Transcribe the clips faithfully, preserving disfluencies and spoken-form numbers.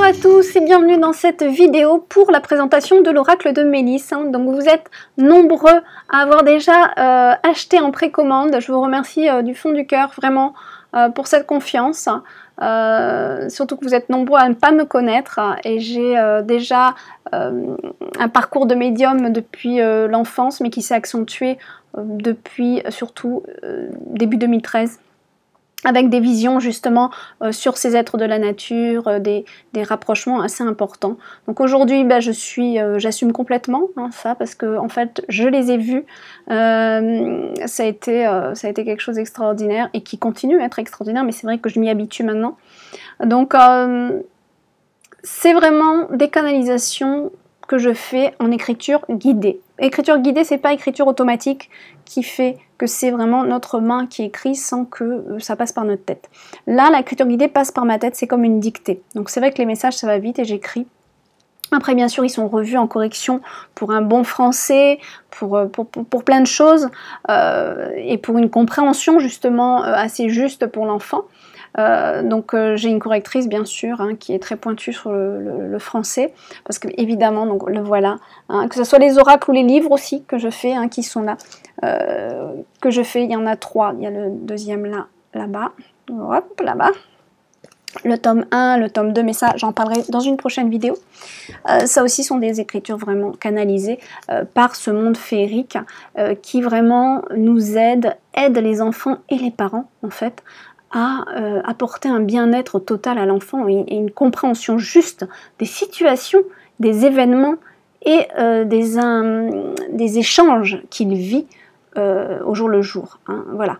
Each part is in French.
Bonjour à tous et bienvenue dans cette vidéo pour la présentation de l'oracle de Mélisse. Donc vous êtes nombreux à avoir déjà euh, acheté en précommande. Je vous remercie euh, du fond du cœur vraiment euh, pour cette confiance. Euh, surtout que vous êtes nombreux à ne pas me connaître et j'ai euh, déjà euh, un parcours de médium depuis euh, l'enfance mais qui s'est accentué euh, depuis surtout euh, début deux mille treize. Avec des visions justement euh, sur ces êtres de la nature, euh, des, des rapprochements assez importants. Donc aujourd'hui, ben, je suis, euh, j'assume complètement hein, ça, parce que en fait, je les ai vus. Euh, ça a été, euh, ça a été quelque chose d'extraordinaire et qui continue à être extraordinaire, mais c'est vrai que je m'y habitue maintenant. Donc euh, c'est vraiment des canalisations que je fais en écriture guidée. Écriture guidée, c'est pas écriture automatique qui fait que c'est vraiment notre main qui écrit sans que ça passe par notre tête. Là, l'écriture guidée passe par ma tête, c'est comme une dictée. Donc c'est vrai que les messages, ça va vite et j'écris. Après, bien sûr, ils sont revus en correction pour un bon français, pour, pour, pour, pour plein de choses, euh, et pour une compréhension justement assez juste pour l'enfant. Euh, donc euh, j'ai une correctrice bien sûr hein, qui est très pointue sur le, le, le français parce que évidemment donc le voilà hein, que ce soit les oracles ou les livres aussi que je fais hein, qui sont là euh, que je fais, il y en a trois, il y a le deuxième là là-bas, hop là-bas, le tome un, le tome deux, mais ça j'en parlerai dans une prochaine vidéo. Euh, ça aussi sont des écritures vraiment canalisées euh, par ce monde féerique euh, qui vraiment nous aide, aide les enfants et les parents en fait à euh, apporter un bien-être total à l'enfant et, et une compréhension juste des situations, des événements et euh, des, un, des échanges qu'il vit euh, au jour le jour. Hein, voilà.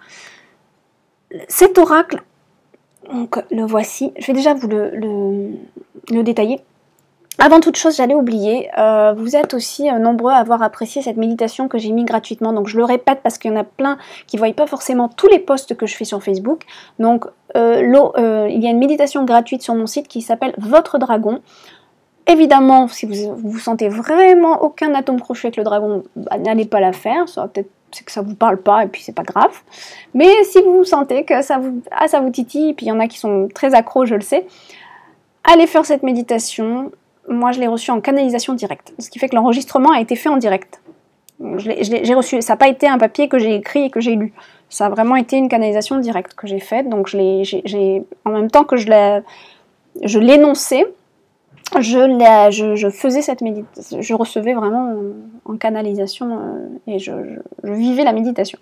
Cet oracle, donc, le voici, je vais déjà vous le, le, le détailler. Avant toute chose, j'allais oublier, euh, vous êtes aussi euh, nombreux à avoir apprécié cette méditation que j'ai mis gratuitement. Donc je le répète parce qu'il y en a plein qui ne voient pas forcément tous les posts que je fais sur Facebook. Donc euh, euh, il y a une méditation gratuite sur mon site qui s'appelle Votre Dragon. Évidemment, si vous vous sentez vraiment aucun atome crochu avec le dragon, bah, n'allez pas la faire. Ça va peut-être c'est que ça vous parle pas et puis c'est pas grave. Mais si vous sentez que ça vous, ah, ça vous titille, et puis il y en a qui sont très accros, je le sais, allez faire cette méditation. Moi, je l'ai reçu en canalisation directe, ce qui fait que l'enregistrement a été fait en direct. J'ai reçu, ça n'a pas été un papier que j'ai écrit et que j'ai lu. Ça a vraiment été une canalisation directe que j'ai faite. Donc, je j'ai, en même temps que je l'énonçais, je, je, je faisais cette méditation. Je recevais vraiment en, en canalisation euh, et je, je, je vivais la méditation.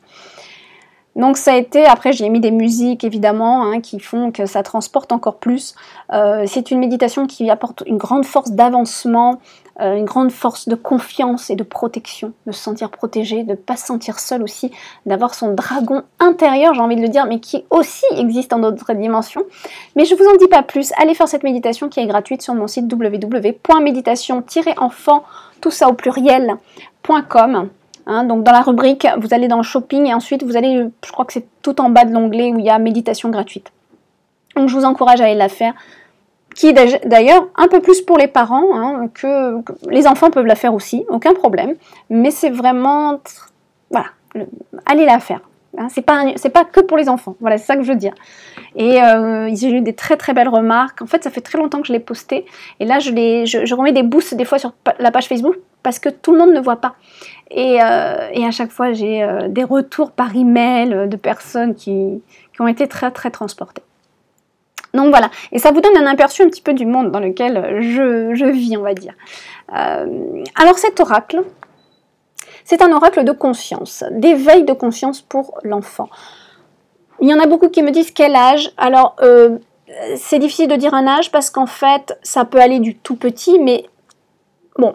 Donc ça a été, après j'y ai mis des musiques évidemment hein, qui font que ça transporte encore plus. Euh, c'est une méditation qui apporte une grande force d'avancement, euh, une grande force de confiance et de protection, de se sentir protégé, de ne pas se sentir seul aussi, d'avoir son dragon intérieur, j'ai envie de le dire, mais qui aussi existe dans d'autres dimensions. Mais je ne vous en dis pas plus, allez faire cette méditation qui est gratuite sur mon site w w w point méditation tiret enfant, tout ça au pluriel, point com. Hein, donc dans la rubrique, vous allez dans le shopping et ensuite vous allez, je crois que c'est tout en bas de l'onglet où il y a méditation gratuite. Donc je vous encourage à aller la faire, qui est d'ailleurs un peu plus pour les parents, hein, que, que les enfants peuvent la faire aussi, aucun problème. Mais c'est vraiment, voilà, le, allez la faire. Hein, c'est pas, c'est pas que pour les enfants, voilà, c'est ça que je veux dire. Et euh, j'ai eu des très très belles remarques. En fait, ça fait très longtemps que je l'ai posté. Et là, je, les, je, je remets des boosts des fois sur la page Facebook parce que tout le monde ne voit pas. Et, euh, et à chaque fois, j'ai euh, des retours par email de personnes qui, qui ont été très très transportées. Donc voilà, et ça vous donne un aperçu un petit peu du monde dans lequel je, je vis, on va dire. Euh, alors cet oracle, c'est un oracle de conscience, d'éveil de conscience pour l'enfant. Il y en a beaucoup qui me disent quel âge. Alors, euh, c'est difficile de dire un âge parce qu'en fait, ça peut aller du tout petit, mais bon,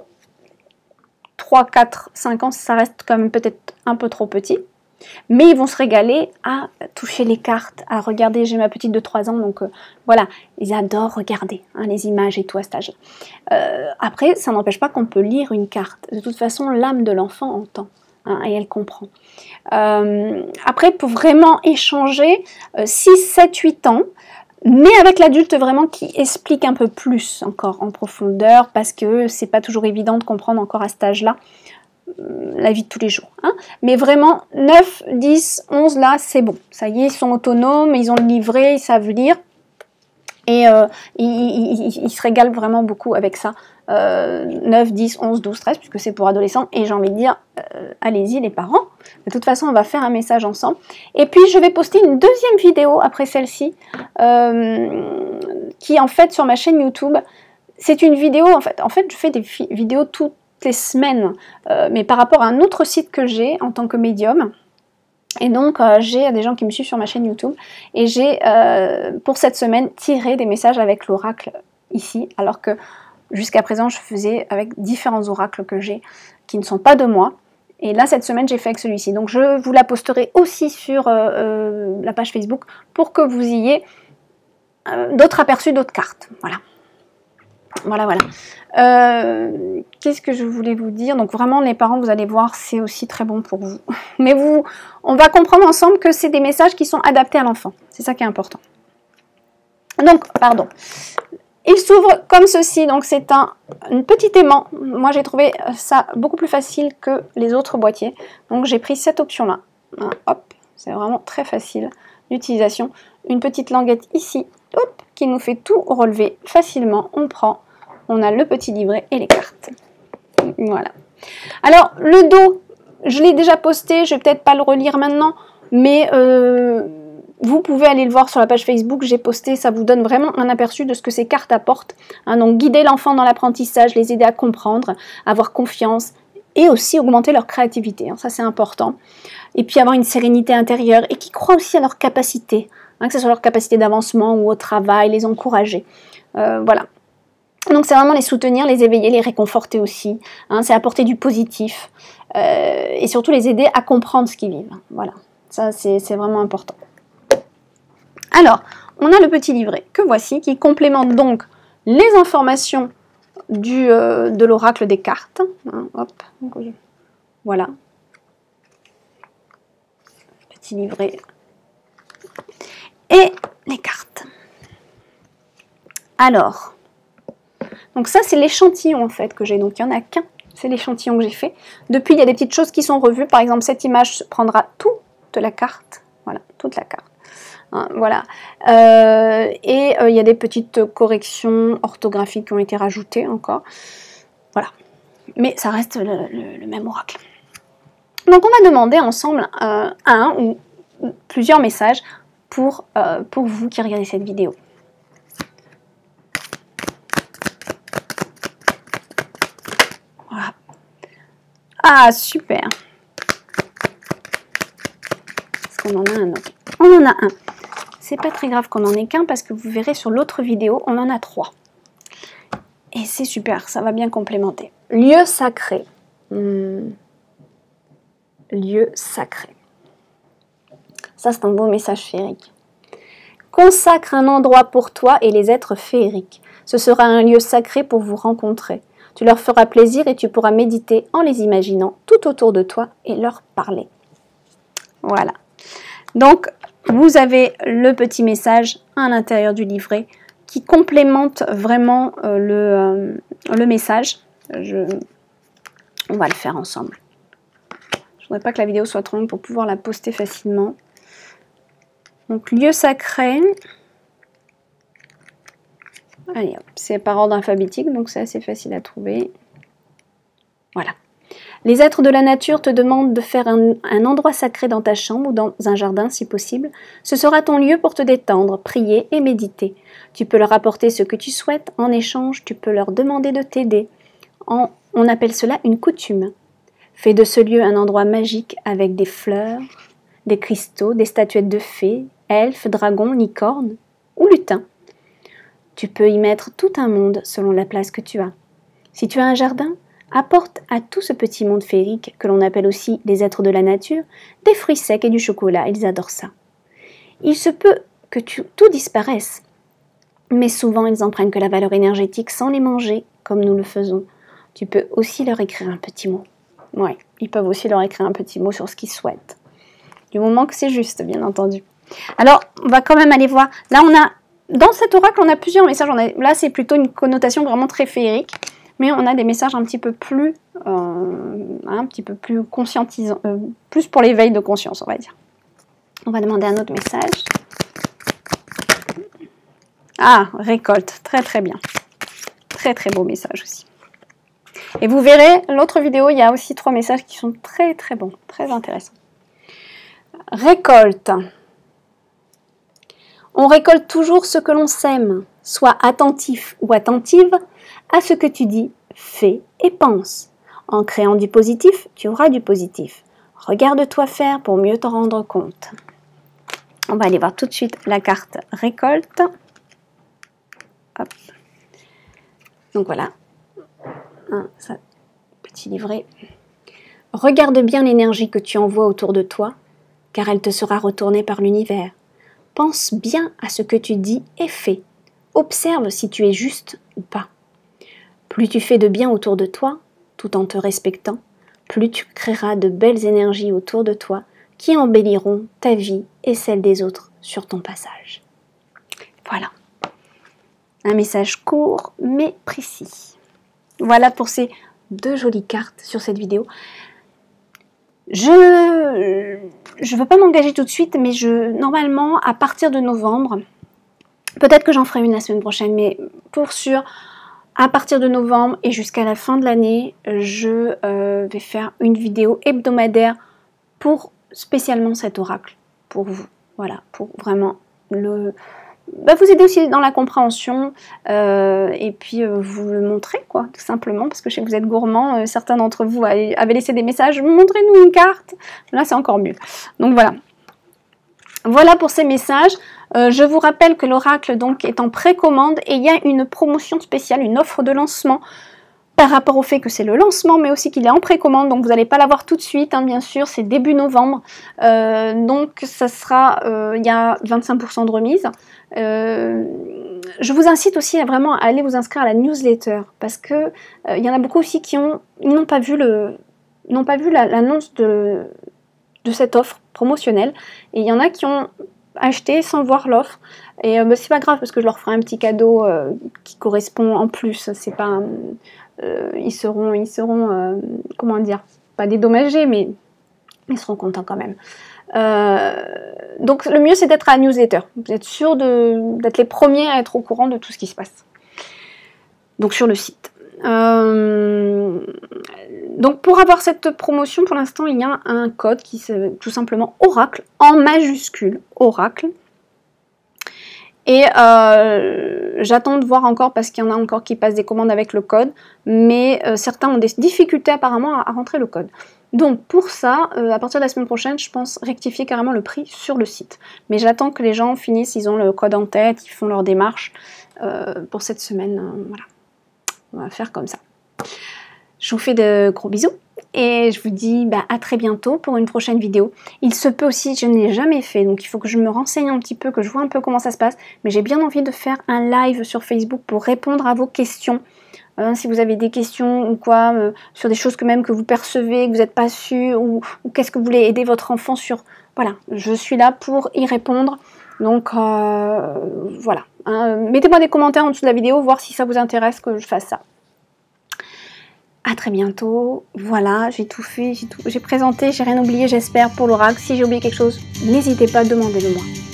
trois, quatre, cinq ans, ça reste quand même peut-être un peu trop petit. Mais ils vont se régaler à toucher les cartes, à regarder. J'ai ma petite de trois ans, donc euh, voilà, ils adorent regarder hein, les images et tout à cet âge. Euh, après, ça n'empêche pas qu'on peut lire une carte. De toute façon, l'âme de l'enfant entend hein, et elle comprend. Euh, après, pour vraiment échanger, euh, six, sept, huit ans, mais avec l'adulte vraiment qui explique un peu plus encore en profondeur, parce que c'est pas toujours évident de comprendre encore à cet âge-là la vie de tous les jours. Hein. Mais vraiment, neuf, dix, onze, là, c'est bon. Ça y est, ils sont autonomes, ils ont le livret, ils savent lire. Et euh, il, il, il se régale vraiment beaucoup avec ça. Euh, neuf, dix, onze, douze, treize, puisque c'est pour adolescents. Et j'ai envie de dire, euh, allez-y les parents. De toute façon, on va faire un message ensemble. Et puis, je vais poster une deuxième vidéo après celle-ci, euh, qui en fait, sur ma chaîne YouTube, c'est une vidéo, en fait, en fait, je fais des vidéos toutes les semaines, euh, mais par rapport à un autre site que j'ai en tant que médium. Et donc, euh, j'ai des gens qui me suivent sur ma chaîne YouTube. Et j'ai, euh, pour cette semaine, tiré des messages avec l'oracle ici. Alors que jusqu'à présent, je faisais avec différents oracles que j'ai, qui ne sont pas de moi. Et là, cette semaine, j'ai fait avec celui-ci. Donc, je vous la posterai aussi sur euh, euh, la page Facebook pour que vous ayez euh, d'autres aperçus, d'autres cartes. Voilà. Voilà, voilà. Euh, Qu'est-ce que je voulais vous dire? Donc vraiment, les parents, vous allez voir, c'est aussi très bon pour vous. Mais vous, on va comprendre ensemble que c'est des messages qui sont adaptés à l'enfant. C'est ça qui est important. Donc, pardon. Il s'ouvre comme ceci. Donc c'est un, un petit aimant. Moi, j'ai trouvé ça beaucoup plus facile que les autres boîtiers. Donc j'ai pris cette option-là. Hop, c'est vraiment très facile d'utilisation. Une petite languette ici, hop, qui nous fait tout relever facilement. On prend. On a le petit livret et les cartes. Voilà. Alors, le dos, je l'ai déjà posté, je vais peut-être pas le relire maintenant, mais euh, vous pouvez aller le voir sur la page Facebook, j'ai posté, ça vous donne vraiment un aperçu de ce que ces cartes apportent. Hein, donc, guider l'enfant dans l'apprentissage, les aider à comprendre, avoir confiance et aussi augmenter leur créativité. Hein, ça, c'est important. Et puis, avoir une sérénité intérieure et qui croient aussi à leur capacité, hein, que ce soit leur capacité d'avancement ou au travail, les encourager. Euh, voilà. Donc c'est vraiment les soutenir, les éveiller, les réconforter aussi. Hein, c'est apporter du positif euh, et surtout les aider à comprendre ce qu'ils vivent. Voilà, ça c'est vraiment important. Alors, on a le petit livret que voici qui complémente donc les informations du, euh, de l'oracle des cartes. Hein, hop, voilà. Petit livret. Et les cartes. Alors... Donc ça, c'est l'échantillon en fait que j'ai. Donc il n'y en a qu'un. C'est l'échantillon que j'ai fait. Depuis, il y a des petites choses qui sont revues. Par exemple, cette image prendra toute la carte. Voilà, toute la carte. Hein, voilà. Euh, et euh, il y a des petites corrections orthographiques qui ont été rajoutées encore. Voilà. Mais ça reste le, le, le même oracle. Donc on va demander ensemble euh, un ou plusieurs messages pour, euh, pour vous qui regardez cette vidéo. Ah, super. Est-ce qu'on en a un autre? On en a un. C'est pas très grave qu'on en ait qu'un parce que vous verrez sur l'autre vidéo, on en a trois. Et c'est super, ça va bien complémenter. Lieu sacré. Hmm. Lieu sacré. Ça, c'est un beau message féerique. Consacre un endroit pour toi et les êtres féeriques. Ce sera un lieu sacré pour vous rencontrer. Tu leur feras plaisir et tu pourras méditer en les imaginant tout autour de toi et leur parler. Voilà. Donc, vous avez le petit message à l'intérieur du livret qui complémente vraiment euh, le, euh, le message. Je... On va le faire ensemble. Je ne voudrais pas que la vidéo soit trop longue pour pouvoir la poster facilement. Donc, lieu sacré. Allez, c'est par ordre alphabétique, donc c'est assez facile à trouver. Voilà. Les êtres de la nature te demandent de faire un, un endroit sacré dans ta chambre ou dans un jardin si possible. Ce sera ton lieu pour te détendre, prier et méditer. Tu peux leur apporter ce que tu souhaites. En échange, tu peux leur demander de t'aider. On appelle cela une coutume. Fais de ce lieu un endroit magique avec des fleurs, des cristaux, des statuettes de fées, elfes, dragons, licornes ou lutins. Tu peux y mettre tout un monde selon la place que tu as. Si tu as un jardin, apporte à tout ce petit monde féerique, que l'on appelle aussi les êtres de la nature, des fruits secs et du chocolat, ils adorent ça. Il se peut que tu, tout disparaisse, mais souvent ils en prennent que la valeur énergétique sans les manger, comme nous le faisons. Tu peux aussi leur écrire un petit mot. Oui, ils peuvent aussi leur écrire un petit mot sur ce qu'ils souhaitent. Du moment que c'est juste, bien entendu. Alors, on va quand même aller voir. Là, on a... Dans cet oracle, on a plusieurs messages. On a, là, c'est plutôt une connotation vraiment très féerique, mais on a des messages un petit peu plus, euh, un petit peu plus conscientisants, euh, plus pour l'éveil de conscience, on va dire. On va demander un autre message. Ah, récolte, très très bien. Très très beau message aussi. Et vous verrez, l'autre vidéo, il y a aussi trois messages qui sont très très bons, très intéressants. Récolte. On récolte toujours ce que l'on sème. Sois attentif ou attentive à ce que tu dis, fais et pense. En créant du positif, tu auras du positif. Regarde-toi faire pour mieux t'en rendre compte. On va aller voir tout de suite la carte récolte. Hop. Donc voilà. Un, ça, petit livret. Regarde bien l'énergie que tu envoies autour de toi, car elle te sera retournée par l'univers. Pense bien à ce que tu dis et fais. Observe si tu es juste ou pas. Plus tu fais de bien autour de toi, tout en te respectant, plus tu créeras de belles énergies autour de toi qui embelliront ta vie et celle des autres sur ton passage. Voilà. Un message court mais précis. Voilà pour ces deux jolies cartes sur cette vidéo. Je ne veux pas m'engager tout de suite, mais je normalement, à partir de novembre, peut-être que j'en ferai une la semaine prochaine, mais pour sûr, à partir de novembre et jusqu'à la fin de l'année, je euh, vais faire une vidéo hebdomadaire pour spécialement cet oracle, pour vous. Voilà, pour vraiment le... Bah, vous aider aussi dans la compréhension euh, et puis euh, vous le montrer, quoi, tout simplement, parce que je sais que vous êtes gourmands, euh, certains d'entre vous avaient laissé des messages, montrez-nous une carte, là c'est encore mieux. Donc voilà, voilà pour ces messages. Euh, je vous rappelle que l'oracle donc est en précommande et il y a une promotion spéciale, une offre de lancement par rapport au fait que c'est le lancement, mais aussi qu'il est en précommande, donc vous n'allez pas l'avoir tout de suite, hein, bien sûr, c'est début novembre, euh, donc ça sera, euh, il y a vingt-cinq pour cent de remise. Euh, je vous incite aussi à vraiment aller vous inscrire à la newsletter, parce que euh, il y en a beaucoup aussi qui ont, n'ont pas vu le, n'ont pas vu l'annonce de, de cette offre promotionnelle, et il y en a qui ont acheté sans voir l'offre, et euh, bah, c'est pas grave parce que je leur ferai un petit cadeau euh, qui correspond en plus, c'est pas... Euh, ils seront, ils seront euh, comment dire, pas dédommagés, mais ils seront contents quand même. Euh, donc le mieux c'est d'être à la newsletter, vous êtes sûr d'être les premiers à être au courant de tout ce qui se passe. Donc sur le site. Euh, donc pour avoir cette promotion, pour l'instant il y a un code qui c'est tout simplement Oracle, en majuscule, Oracle. Et euh, j'attends de voir encore parce qu'il y en a encore qui passent des commandes avec le code, mais euh, certains ont des difficultés apparemment à, à rentrer le code. Donc pour ça, euh, à partir de la semaine prochaine, je pense rectifier carrément le prix sur le site. Mais j'attends que les gens finissent, ils ont le code en tête, ils font leur démarche euh, pour cette semaine. Euh, voilà, on va faire comme ça. Je vous fais de gros bisous. Et je vous dis bah, à très bientôt pour une prochaine vidéo. Il se peut aussi, je ne l'ai jamais fait, donc il faut que je me renseigne un petit peu, que je vois un peu comment ça se passe. Mais j'ai bien envie de faire un live sur Facebook pour répondre à vos questions. Euh, si vous avez des questions ou quoi, euh, sur des choses que même que vous percevez, que vous n'êtes pas sûr, ou, ou qu'est-ce que vous voulez aider votre enfant sur... Voilà, je suis là pour y répondre. Donc euh, voilà. Hein, mettez-moi des commentaires en dessous de la vidéo, voir si ça vous intéresse que je fasse ça. À très bientôt. Voilà, j'ai tout fait, j'ai tout, j'ai présenté, j'ai rien oublié, j'espère, pour l'oracle. Si j'ai oublié quelque chose, n'hésitez pas, demandez-le moi.